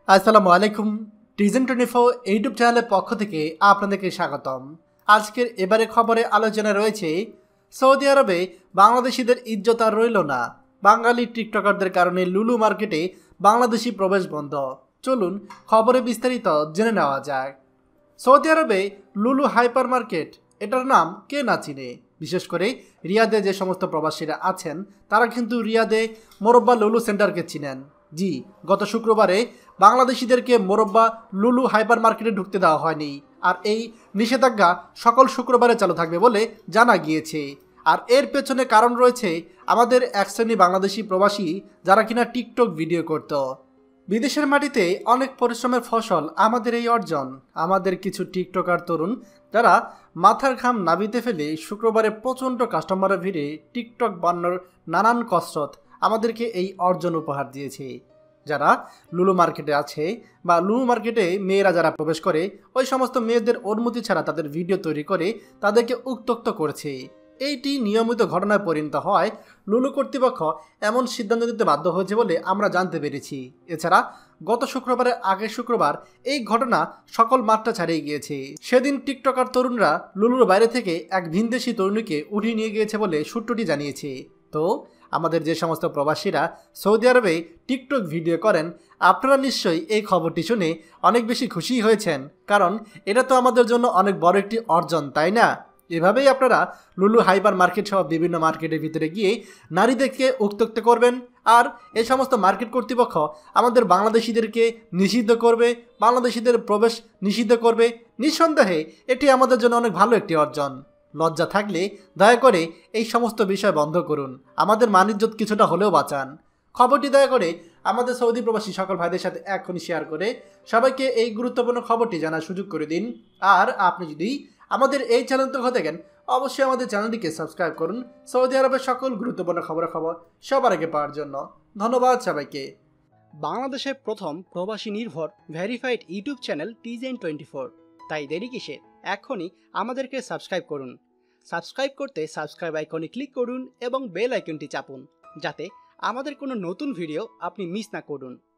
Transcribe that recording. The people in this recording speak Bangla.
আসসালামু আলাইকুম। টিজেন 24 ইউটিউব চ্যানেলের পক্ষ থেকে আপনাদেরকে স্বাগতম। আজকের এবারে খবরে আলোচনা রয়েছে সৌদি আরবে বাংলাদেশিদের ইজ্জত আর রইল না, বাঙালি টিকটকারদের কারণে লুলু মার্কেটে বাংলাদেশি প্রবেশ বন্ধ। চলুন খবরে বিস্তারিত জেনে নেওয়া যাক। সৌদি আরবে লুলু হাইপার মার্কেট, এটার নাম কে না চিনে। বিশেষ করে রিয়াদে যে সমস্ত প্রবাসীরা আছেন তারা কিন্তু রিয়াদে মোরব্বা লুলু সেন্টারকে চিনেন। জি, গত শুক্রবারে বাংলাদেশিদেরকে মোরব্বা লুলু হাইপার মার্কেটে ঢুকতে দেওয়া হয়নি, আর এই নিষেধাজ্ঞা সকল শুক্রবারে চালু থাকবে বলে জানা গিয়েছে। আর এর পেছনে কারণ রয়েছে আমাদের এক শ্রেণী বাংলাদেশি প্রবাসী যারা কিনা টিকটক ভিডিও করত। বিদেশের মাটিতে অনেক পরিশ্রমের ফসল আমাদের এই অর্জন। আমাদের কিছু টিকটকার তরুণ যারা মাথার ঘাম নাবিতে ফেলে শুক্রবারে প্রচণ্ড কাস্টমারের ভিড়ে টিকটক বানানোর নানান কসরত আমাদেরকে এই অর্জন উপহার দিয়েছে। যারা লুলু মার্কেটে আছে বা লুলু মার্কেটে মেয়েরা যারা প্রবেশ করে ওই সমস্ত মেয়েদের অনুমতি ছাড়া তাদের ভিডিও তৈরি করে তাদেরকে উত্ত্যক্ত করেছে। এইটি নিয়মিত ঘটনায় পরিণত হয় লুলু কর্তৃপক্ষ এমন সিদ্ধান্ত নিতে বাধ্য হয়েছে বলে আমরা জানতে পেরেছি। এছাড়া গত শুক্রবারের আগের শুক্রবার এই ঘটনা সকল মাত্রা ছাড়িয়ে গিয়েছে। সেদিন টিকটকার তরুণরা লুলুর বাইরে থেকে এক ভিনদেশি তরুণীকে উঠিয়ে নিয়ে গিয়েছে বলে সূত্রটি জানিয়েছে। তো আমাদের যে সমস্ত প্রবাসীরা সৌদি আরবে টিকটক ভিডিও করেন, আপনারা নিশ্চয়ই এই খবরটি শুনে অনেক বেশি খুশি হয়েছেন, কারণ এটা তো আমাদের জন্য অনেক বড় একটি অর্জন, তাই না? এভাবেই আপনারা লুলু হাইপার মার্কেট সহ বিভিন্ন মার্কেটের ভিতরে গিয়ে নারীদেরকে উত্ত্যক্ত করবেন, আর এই সমস্ত মার্কেট কর্তৃপক্ষ আমাদের বাংলাদেশিদেরকে নিষিদ্ধ করবে, বাংলাদেশিদের প্রবেশ নিষিদ্ধ করবে। নিঃসন্দেহে এটি আমাদের জন্য অনেক ভালো একটি অর্জন। লজ্জা থাকলে দয়া করে এই সমস্ত বিষয় বন্ধ করুন, আমাদের মান-ইজ্জত কিছুটা হলেও বাঁচান। খবরটি দয়া করে আমাদের সৌদি প্রবাসী সকল ভাইদের সাথে এখনই শেয়ার করে সবাইকে এই গুরুত্বপূর্ণ খবরটি জানার সুযোগ করে দিন। আর আপনি যদি আমাদের এই চ্যানেল থেকে থাকেন, অবশ্যই আমাদের চ্যানেলটিকে সাবস্ক্রাইব করুন সৌদি আরবের সকল গুরুত্বপূর্ণ খবর সবার আগে পাওয়ার জন্য। ধন্যবাদ সবাইকে। বাংলাদেশের প্রথম প্রবাসী নির্ভর ভেরিফাইড ইউটিউব চ্যানেল টিজেন 24, তাই দেরি কিসের, এখনই আমাদেরকে সাবস্ক্রাইব করুন। সাবস্ক্রাইব করতে সাবস্ক্রাইব আইকনে ক্লিক করুন এবং বেল আইকনটি চাপুন, যাতে আমাদের কোনো নতুন ভিডিও আপনি মিস না করুন।